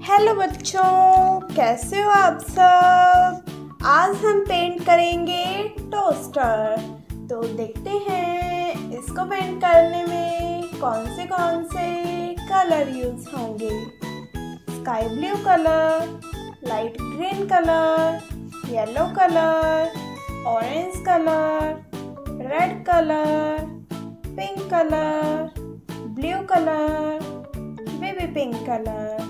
Hello बच्चों, कैसे हो आप सब। आज हम पेंट करेंगे टोस्टर। तो देखते हैं इसको पेंट करने में कौन से कलर यूज होंगे। Sky blue colour, light green colour, yellow colour, orange colour, red colour, pink colour, blue colour, baby pink colour.